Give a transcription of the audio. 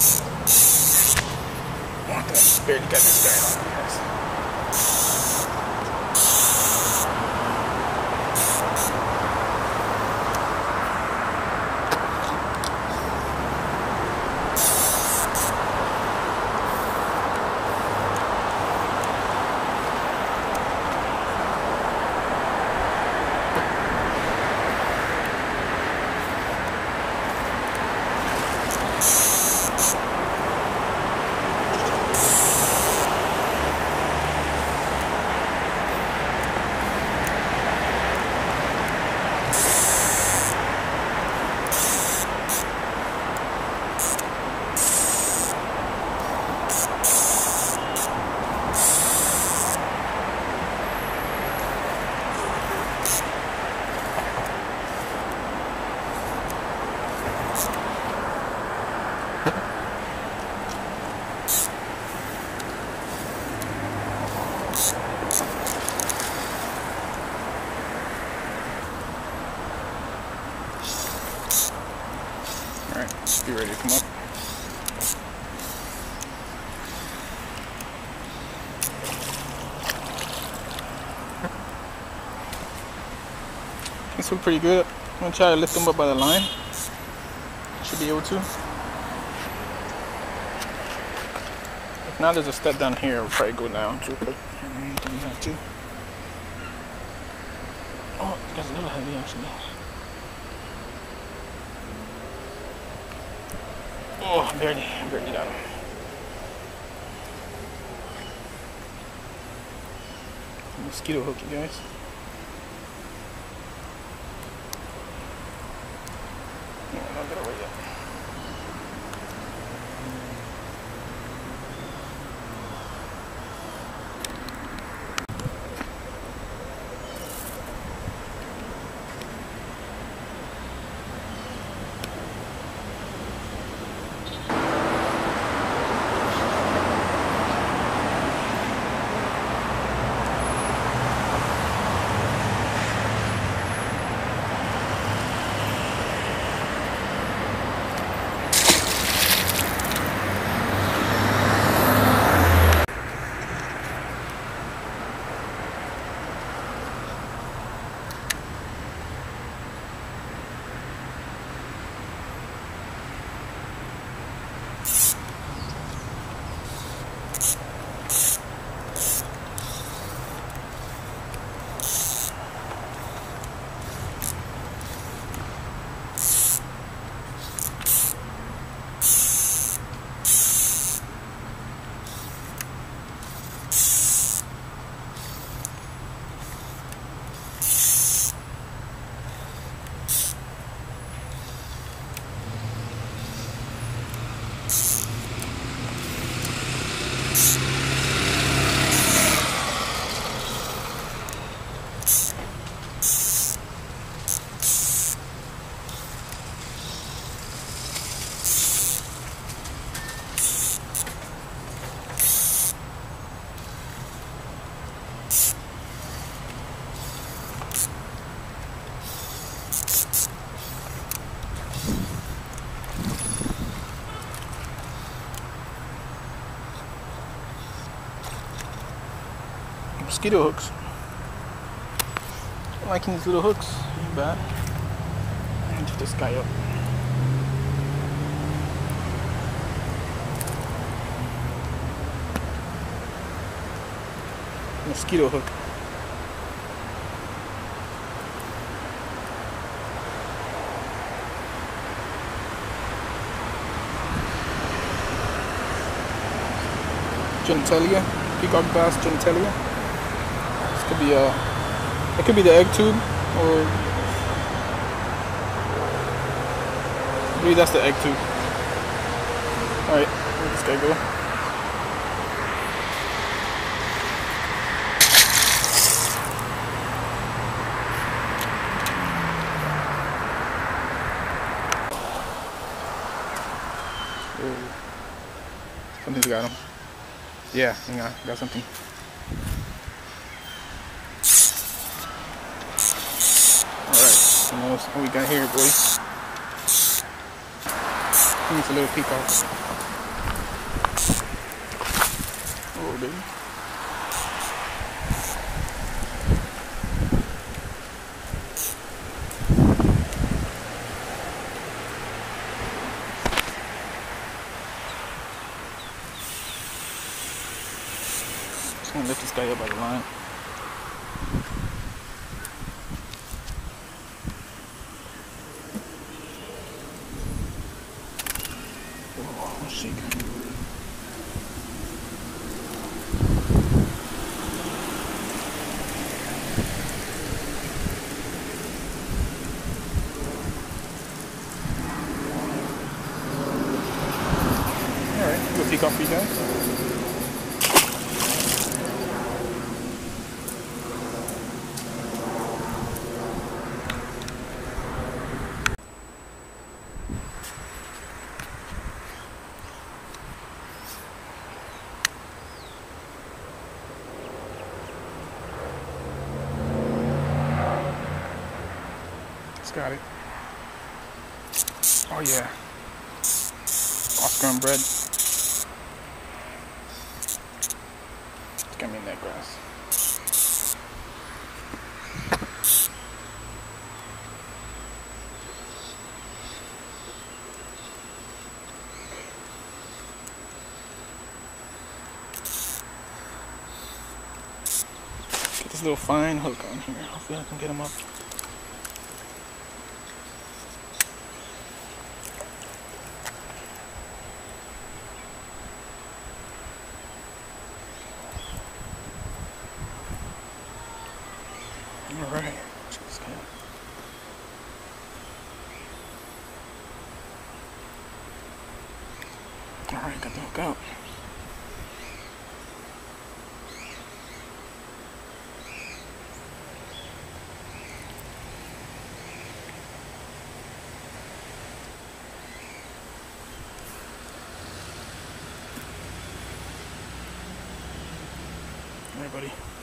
I just barely got this guy on. Alright, be ready to come up. This looks pretty good. I'm gonna try to lift them up by the line. Should be able to. If not, there's a step down here. I'll probably go down too quick. Oh, that's a little heavy actually. Oh, barely got him. Mosquito hook, you guys. Oh, not gonna wait yet. Mosquito hooks. I'm liking these little hooks. Not bad. I'm gonna lift this guy up. Mosquito hook. Genitalia, peacock bass genitalia. This could be it could be the egg tube, or maybe that's the egg tube. All right, let this guy go. Something's got him. Yeah, hang on, got something. Alright, what we got here, boys? I think it's a little peacock. little bit. Just gonna lift this guy up by the line. Oh, shake. Alright, we'll take off for you guys. Got it. Oh yeah. Oscar and bread. Get me in that grass. Get this little fine hook on here. Hopefully I can get him up. Alright, alright, got the hook out. Alright, buddy.